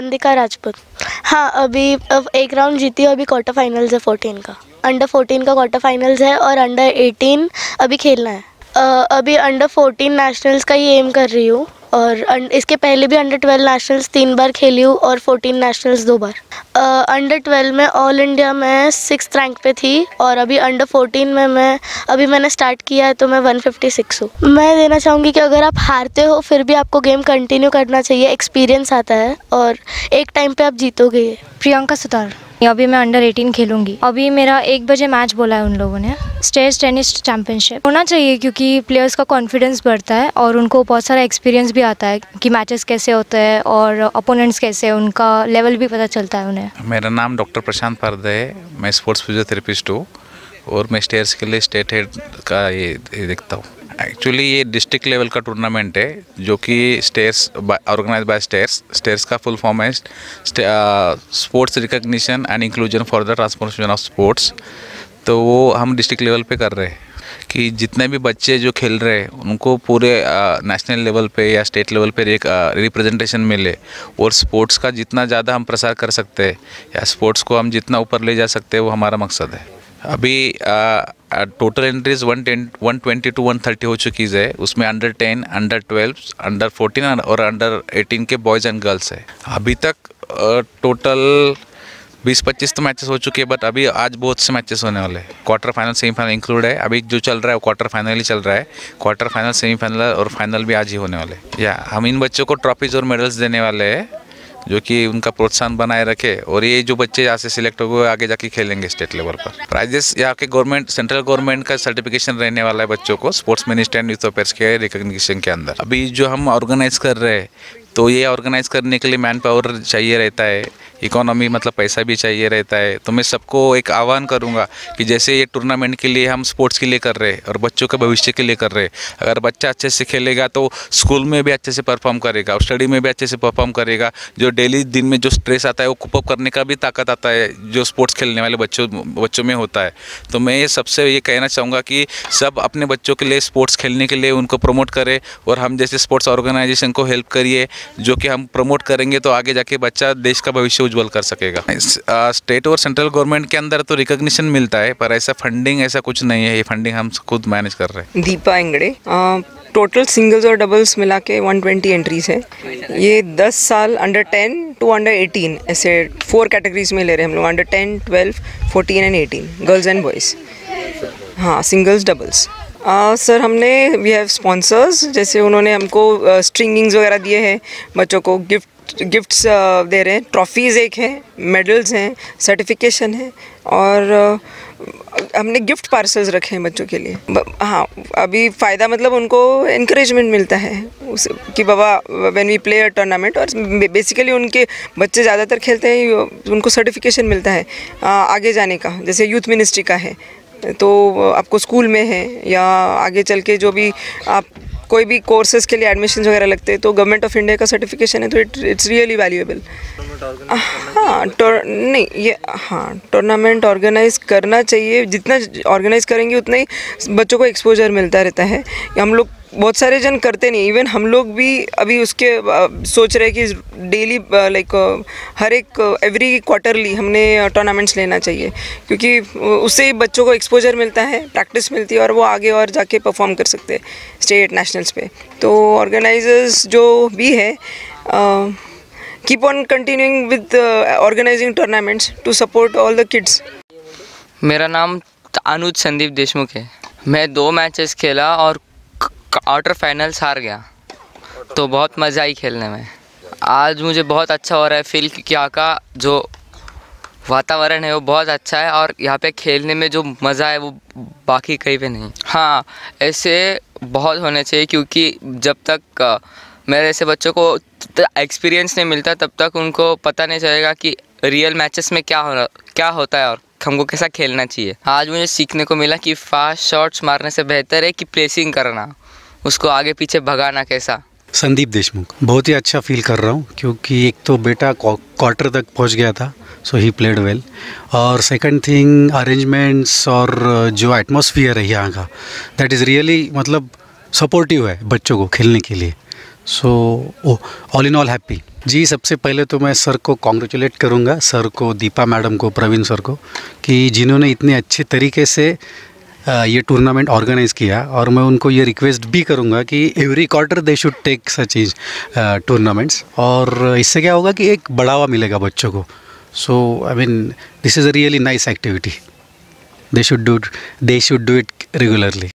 वंदिका राजपूत। हाँ, अभी अब एक राउंड जीती हूँ, अभी क्वार्टर फाइनल्स है 14 का। अंडर 14 का क्वार्टर फाइनल्स है और अंडर 18 अभी खेलना है। अभी अंडर 14 नेशनल्स का ही एम कर रही हूँ और इसके पहले भी अंडर 12 नेशनल्स 3 बार खेली हूँ और 14 नेशनल्स 2 बार। अंडर 12 में ऑल इंडिया में 6th रैंक पे थी और अभी अंडर 14 में मैंने स्टार्ट किया है तो मैं 156 हूँ। मैं देना चाहूँगी कि अगर आप हारते हो फिर भी आपको गेम कंटिन्यू करना चाहिए, एक्सपीरियंस आता है और एक टाइम पे आप जीतोगे। प्रियंका सुतार। अभी मैं अंडर 18 खेलूंगी। अभी मेरा 1 बजे मैच बोला है उन लोगों ने। स्टेज टेनिस चैम्पियनशिप होना चाहिए क्योंकि प्लेयर्स का कॉन्फिडेंस बढ़ता है और उनको बहुत सारा एक्सपीरियंस भी आता है कि मैचेस कैसे होते हैं और अपोनेंट्स कैसे हैं, उनका लेवल भी पता चलता है उन्हें। मेरा नाम डॉक्टर प्रशांत पारदे है। मैं स्पोर्ट्स फिजियोथेरेपिस्ट हूँ और मैं स्टेयर्स के लिए स्टेट हेड का ये देखता हूँ। एक्चुअली ये डिस्ट्रिक्ट लेवल का टूर्नामेंट है जो कि स्टेयर्स ऑर्गेनाइज बाय स्टेयर्स का फुल फॉर्म है sports recognition and inclusion for the transformation of sports. तो वो हम डिस्ट्रिक्ट लेवल पे कर रहे हैं कि जितने भी बच्चे जो खेल रहे हैं उनको पूरे नेशनल लेवल पे या स्टेट लेवल पे एक रिप्रेजेंटेशन मिले और स्पोर्ट्स का जितना ज़्यादा हम प्रसार कर सकते हैं या स्पोर्ट्स को हम जितना ऊपर ले जा सकते हैं वो हमारा मकसद है। अभी टोटल एंट्रीज 120 to 130 हो चुकी है। उसमें अंडर 10, अंडर 12, अंडर 14 और अंडर 18 के बॉयज़ एंड गर्ल्स है। अभी तक टोटल 20-25 तो मैचेस हो चुके हैं, बट अभी आज बहुत से मैचेस होने वाले हैं। क्वार्टर फाइनल सेमीफाइनल इंक्लूड है। अभी जो चल रहा है वो क्वार्टर फाइनल ही चल रहा है। क्वार्टर फाइनल, सेमीफाइनल और फाइनल भी आज ही होने वाले हैं। या हम इन बच्चों को ट्रॉफीज़ और मेडल्स देने वाले हैं जो कि उनका प्रोत्साहन बनाए रखे और ये जो बच्चे यहाँ से सिलेक्ट हो गए आगे जाके खेलेंगे स्टेट लेवल पर। प्राइजेस यहाँ के गवर्नमेंट, सेंट्रल गवर्नमेंट का सर्टिफिकेशन रहने वाला है बच्चों को sports minister and youth affairs के रिकग्निशन के अंदर। अभी जो हम ऑर्गेनाइज कर रहे हैं तो ये ऑर्गेनाइज करने के लिए मैन पावर चाहिए रहता है, इकोनॉमी मतलब पैसा भी चाहिए रहता है। तो मैं सबको एक आह्वान करूंगा कि जैसे ये टूर्नामेंट के लिए हम स्पोर्ट्स के लिए कर रहे हैं और बच्चों के भविष्य के लिए कर रहे हैं, अगर बच्चा अच्छे से खेलेगा तो स्कूल में भी अच्छे से परफॉर्म करेगा और स्टडी में भी अच्छे से परफॉर्म करेगा। जो डेली दिन में जो स्ट्रेस आता है वो कोप अप करने का भी ताकत आता है जो स्पोर्ट्स खेलने वाले बच्चों में होता है। तो मैं ये सबसे ये कहना चाहूँगा कि सब अपने बच्चों के लिए स्पोर्ट्स खेलने के लिए उनको प्रमोट करें और हम जैसे स्पोर्ट्स ऑर्गेनाइजेशन को हेल्प करिए जो कि हम प्रमोट करेंगे तो आगे जाके बच्चा देश का भविष्य उज्जवल कर सकेगा। स्टेट और सेंट्रल गवर्नमेंट के अंदर तो रिकॉग्निशन मिलता है पर ऐसा फंडिंग ऐसा कुछ नहीं है। ये फंडिंग हम खुद मैनेज कर रहे हैं। दीपा इंगड़े। टोटल सिंगल्स और डबल्स मिला के 120 एंट्रीज है। ये 10 साल अंडर 10 टू अंडर 18 ऐसे 4 कैटेगरीज में ले रहे हैं हम लोग, under 10, 12, 14 and 18, girls and boys. हाँ, सिंगल्स डबल्स। सर हमने वी हैव स्पॉन्सर्स, जैसे उन्होंने हमको स्ट्रिंगिंग्स वगैरह दिए हैं, बच्चों को गिफ्ट्स दे रहे हैं, ट्रॉफीज़ एक है, मेडल्स हैं, सर्टिफिकेशन है और हमने गिफ्ट पार्सल्स रखे हैं बच्चों के लिए। हाँ, अभी फ़ायदा मतलब उनको इनकरेजमेंट मिलता है कि बाबा when we play a tournament, और बेसिकली उनके बच्चे ज़्यादातर खेलते हैं, उनको सर्टिफिकेशन मिलता है आगे जाने का। जैसे यूथ मिनिस्ट्री का है तो आपको स्कूल में है या आगे चल के जो भी आप कोई भी कोर्सेज़ के लिए एडमिशन वगैरह लगते हैं तो गवर्नमेंट ऑफ इंडिया का सर्टिफिकेशन है तो इट्स रियली वैल्यूएबल। हाँ, नहीं ये हाँ टूर्नामेंट ऑर्गेनाइज करना चाहिए। जितना ऑर्गेनाइज करेंगे उतना ही बच्चों को एक्सपोजर मिलता रहता है। हम लोग बहुत सारे जन करते नहीं, इवन हम लोग भी अभी उसके सोच रहे हैं कि डेली लाइक हर एक एवरी क्वार्टरली हमने टूर्नामेंट्स लेना चाहिए क्योंकि उससे ही बच्चों को एक्सपोजर मिलता है, प्रैक्टिस मिलती है और वो आगे और जाके परफॉर्म कर सकते हैं स्टेट नेशनल्स पे। तो ऑर्गेनाइजर्स जो भी है keep on continuing with organising tournaments to support all the kids. मेरा नाम अनुज संदीप देशमुख है। मैं 2 मैचेस खेला और क्वार्टर फाइनल्स हार गया, तो बहुत मज़ा आई खेलने में। आज मुझे बहुत अच्छा हो रहा है फील कि यहाँ का जो वातावरण है वो बहुत अच्छा है और यहाँ पे खेलने में जो मज़ा है वो बाकी कहीं पे नहीं। हाँ, ऐसे बहुत होने चाहिए क्योंकि जब तक मेरे ऐसे बच्चों को एक्सपीरियंस नहीं मिलता तब तक उनको पता नहीं चलेगा कि रियल मैचेस में क्या होता है और हमको कैसा खेलना चाहिए। आज मुझे सीखने को मिला कि फास्ट शॉट्स मारने से बेहतर है कि प्लेसिंग करना, उसको आगे पीछे भगाना कैसा। संदीप देशमुख। बहुत ही अच्छा फील कर रहा हूँ क्योंकि एक तो बेटा क्वार्टर तक पहुँच गया था, सो ही प्लेड वेल, और सेकंड थिंग अरेंजमेंट्स और जो एटमॉस्फेयर है यहाँ का दैट इज़ रियली मतलब सपोर्टिव है बच्चों को खेलने के लिए। So all in all happy. जी, सबसे पहले तो मैं सर को कॉन्ग्रेचुलेट करूंगा, सर को, दीपा मैडम को, प्रवीण सर को, कि जिन्होंने इतने अच्छे तरीके से ये टूर्नामेंट ऑर्गेनाइज़ किया। और मैं उनको ये रिक्वेस्ट भी करूंगा कि every quarter they should take such is tournaments, और इससे क्या होगा कि एक बढ़ावा मिलेगा बच्चों को। So I mean this is a really nice activity, they should do it regularly.